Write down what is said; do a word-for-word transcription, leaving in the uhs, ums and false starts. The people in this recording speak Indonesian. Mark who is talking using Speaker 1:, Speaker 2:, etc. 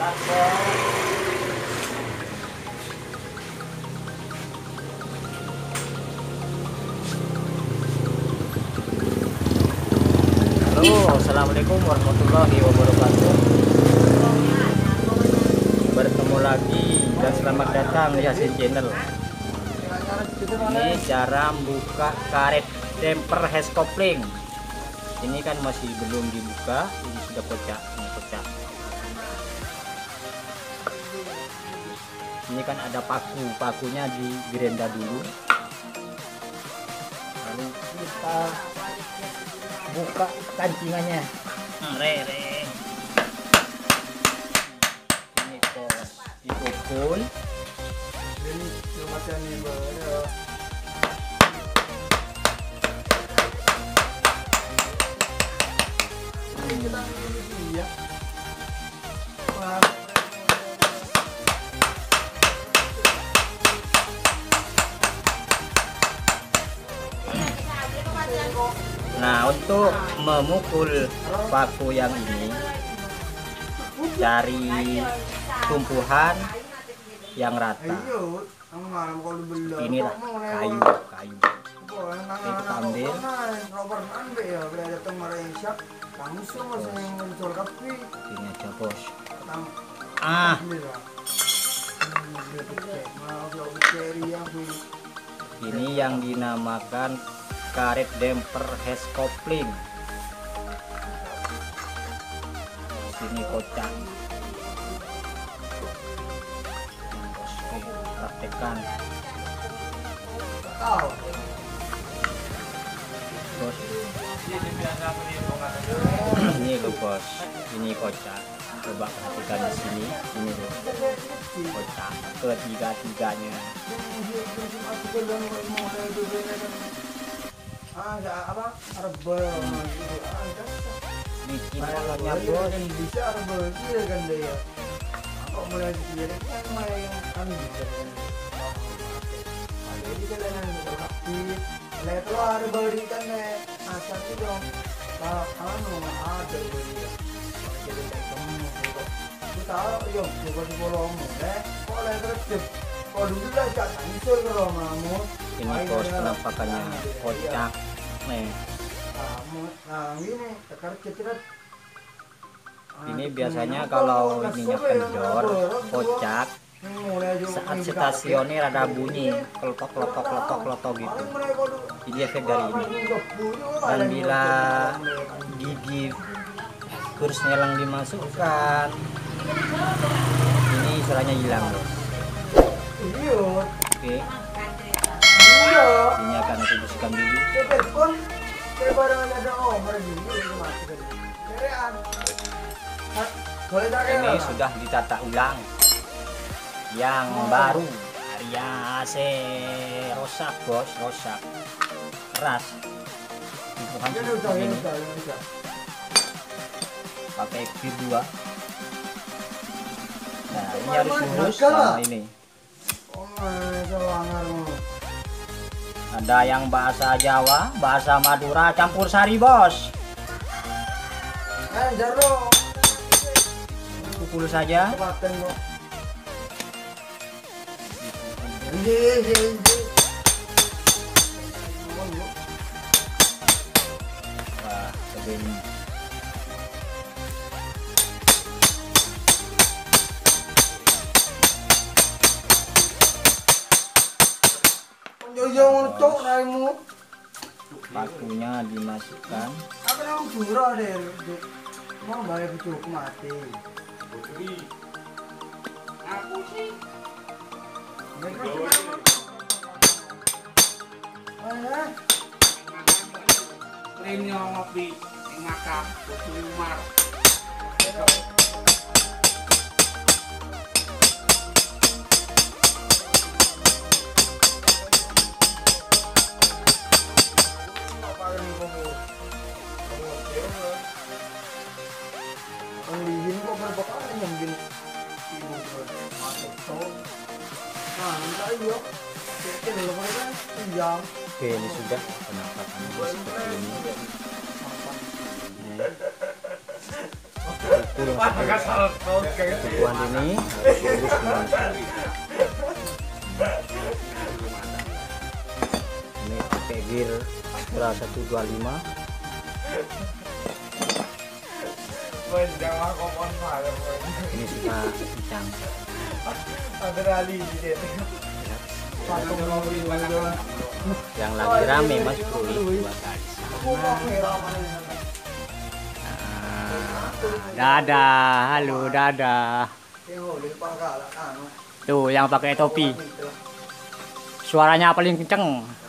Speaker 1: Halo, assalamualaikum warahmatullahi wabarakatuh. Bertemu lagi dan selamat datang di Hasil Channel. Ini cara membuka karet damper hes kopling. Ini kan masih belum dibuka, ini sudah pecah, ini pecah. Ini kan ada paku, pakunya di gerenda dulu. Lalu kita buka kancingannya. Re, re. Ini kos dipukul.
Speaker 2: Ini macam ni ber. Kita ini ya.
Speaker 1: Nah, untuk memukul paku yang ini, cari tumpuhan yang rata. Inilah kayu, kayu. Kita ambil. Ini aja, bos. Ah. Ini yang dinamakan karet damper hes kopling. Sini kocak. Oke, praktekkan. Bos. Ini loh, bos. Ini kocak. Coba perhatikan di sini. Ini loh. Kocak ketiga-tiganya.
Speaker 2: Ada apa? Arbel.
Speaker 1: Bikin kolonnya, bos.
Speaker 2: Bisa arbel dia kan dia. Kok mulai dia kan main kan gitu. Ada di dalam tapi lepas lo arbel di kan asal itu dong. Kalau anu ada beri. Jadi kamu itu. Kita yo coba di bolong eh. Kok lepas terus kok dulu lah tak nyusul ke rumahmu.
Speaker 1: Ini bos penampakannya kocak nih.
Speaker 2: Nah, ini tekar kecil.
Speaker 1: Ini biasanya kalau ininya kendor, kocak, saat stasioner ada bunyi kelotok kelotok kelotok kelotok gitu. Ini efek dari ini. Dan bila gigi kurs nelang dimasukkan, ini istilahnya hilang, bos. Oke. Ini akan aku bersihkan dulu. Ini sudah ditata ulang. Yang baru Arya C rosak, bos, rosak. Keras. Tumpukan ini. Pakai pir dua. Nah, ini harus lurus sama ini. Ada yang bahasa Jawa, bahasa Madura, campur sari, bos. Pukul saja. Wah, begini. Pakunya dimasukkan.
Speaker 2: Apa yang curah deh? Mau bayar cukup mati. Aku sih. Remnya ngopi, ngakak, umar.
Speaker 1: Oke, ini sudah penampakannya seperti ini. betul tujuan ini harus lurus dengan ini pakai gear Astra seratus dua puluh lima. Ini sudah kencang. Yang lagi rame Mas Bro dua kali sana. Dadah, halo dadah. Tuh yang pakai topi. Suaranya paling kenceng.